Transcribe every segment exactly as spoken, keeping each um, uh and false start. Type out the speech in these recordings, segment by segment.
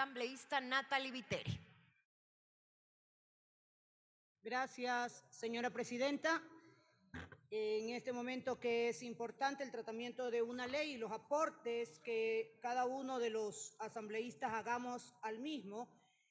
asambleísta Natalie Viteri. Gracias, señora presidenta. En este momento que es importante el tratamiento de una ley y los aportes que cada uno de los asambleístas hagamos al mismo,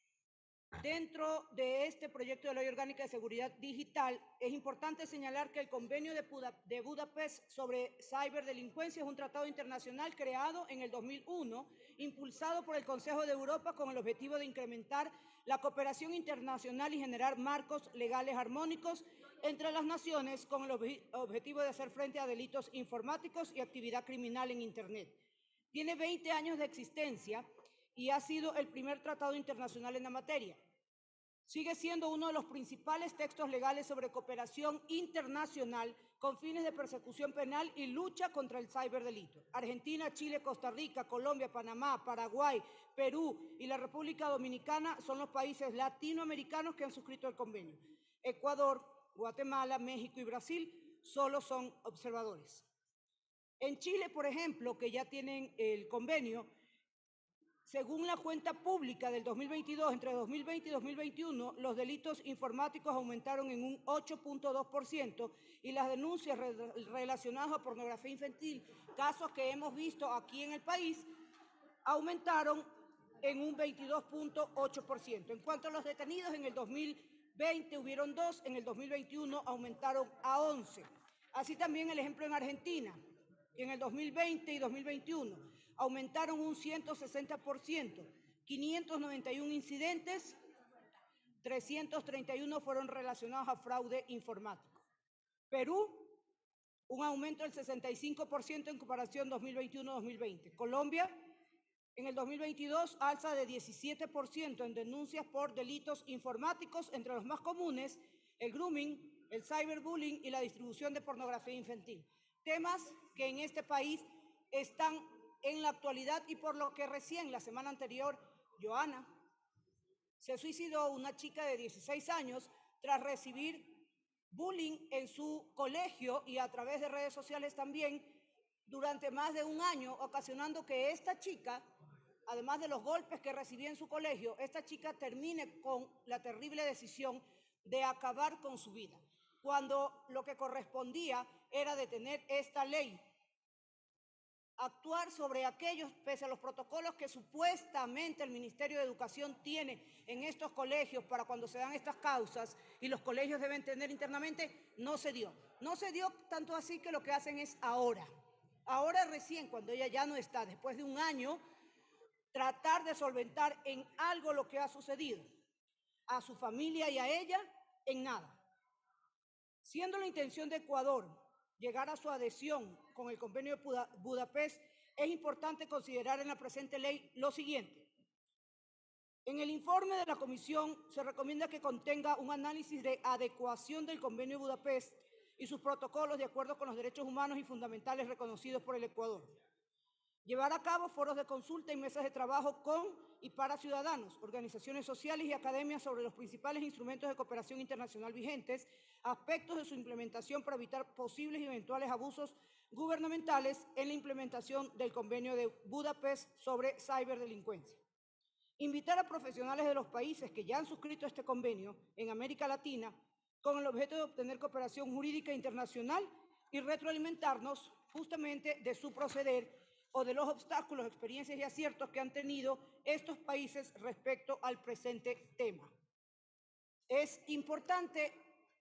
dentro de este proyecto de ley orgánica de seguridad digital, es importante señalar que el convenio de, Buda, de Budapest sobre ciberdelincuencia es un tratado internacional creado en el dos mil uno, impulsado por el Consejo de Europa con el objetivo de incrementar la cooperación internacional y generar marcos legales armónicos entre las naciones con el ob objetivo de hacer frente a delitos informáticos y actividad criminal en Internet. Tiene veinte años de existencia y ha sido el primer tratado internacional en la materia. Sigue siendo uno de los principales textos legales sobre cooperación internacional con fines de persecución penal y lucha contra el ciberdelito. Argentina, Chile, Costa Rica, Colombia, Panamá, Paraguay, Perú y la República Dominicana son los países latinoamericanos que han suscrito el convenio. Ecuador, Guatemala, México y Brasil solo son observadores. En Chile, por ejemplo, que ya tienen el convenio, según la cuenta pública del dos mil veintidós, entre dos mil veinte y dos mil veintiuno, los delitos informáticos aumentaron en un ocho punto dos por ciento y las denuncias re relacionadas a pornografía infantil, casos que hemos visto aquí en el país, aumentaron en un veintidós punto ocho por ciento. En cuanto a los detenidos, en el dos mil veinte hubieron dos, en el dos mil veintiuno aumentaron a once. Así también el ejemplo en Argentina, que en el dos mil veinte y dos mil veintiuno aumentaron un ciento sesenta por ciento, quinientos noventa y uno incidentes, trescientos treinta y uno fueron relacionados a fraude informático. Perú, un aumento del sesenta y cinco por ciento en comparación dos mil veintiuno a dos mil veinte. Colombia, en el dos mil veintidós, alza de diecisiete por ciento en denuncias por delitos informáticos, entre los más comunes, el grooming, el cyberbullying y la distribución de pornografía infantil. Temas que en este país están en la actualidad y por lo que recién, la semana anterior, Joana, se suicidó, una chica de dieciséis años, tras recibir bullying en su colegio y a través de redes sociales también durante más de un año, ocasionando que esta chica, además de los golpes que recibía en su colegio, esta chica termine con la terrible decisión de acabar con su vida, cuando lo que correspondía era detener esta ley, actuar sobre aquellos, pese a los protocolos que supuestamente el Ministerio de Educación tiene en estos colegios para cuando se dan estas causas y los colegios deben tener internamente, no se dio. No se dio tanto así que lo que hacen es ahora, ahora recién, cuando ella ya no está, después de un año, tratar de solventar en algo lo que ha sucedido. A su familia y a ella, en nada. Siendo la intención de Ecuador llegar a su adhesión con el convenio de Budapest, es importante considerar en la presente ley lo siguiente. En el informe de la Comisión se recomienda que contenga un análisis de adecuación del convenio de Budapest y sus protocolos de acuerdo con los derechos humanos y fundamentales reconocidos por el Ecuador. Llevar a cabo foros de consulta y mesas de trabajo con y para ciudadanos, organizaciones sociales y academias sobre los principales instrumentos de cooperación internacional vigentes, aspectos de su implementación para evitar posibles y eventuales abusos gubernamentales en la implementación del convenio de Budapest sobre ciberdelincuencia. Invitar a profesionales de los países que ya han suscrito este convenio en América Latina con el objeto de obtener cooperación jurídica internacional y retroalimentarnos justamente de su proceder o de los obstáculos, experiencias y aciertos que han tenido estos países respecto al presente tema. Es importante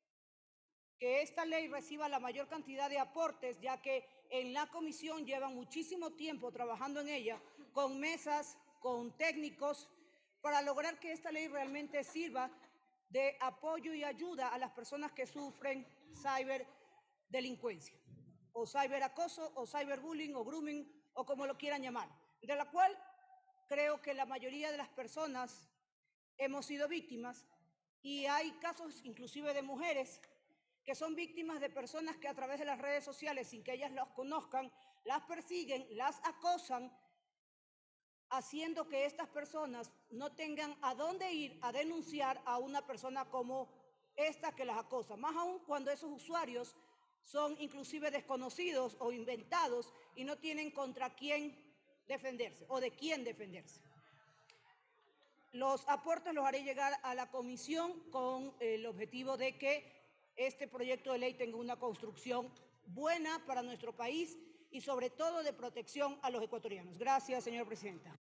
que esta ley reciba la mayor cantidad de aportes, ya que en la comisión llevan muchísimo tiempo trabajando en ella, con mesas, con técnicos, para lograr que esta ley realmente sirva de apoyo y ayuda a las personas que sufren ciberdelincuencia, o ciberacoso, o cyberbullying, o grooming, o como lo quieran llamar, de la cual creo que la mayoría de las personas hemos sido víctimas, y hay casos inclusive de mujeres que son víctimas de personas que a través de las redes sociales, sin que ellas las conozcan, las persiguen, las acosan, haciendo que estas personas no tengan a dónde ir a denunciar a una persona como esta que las acosa, más aún cuando esos usuarios son inclusive desconocidos o inventados y no tienen contra quién defenderse o de quién defenderse. Los aportes los haré llegar a la comisión con el objetivo de que este proyecto de ley tenga una construcción buena para nuestro país y sobre todo de protección a los ecuatorianos. Gracias, señora presidenta.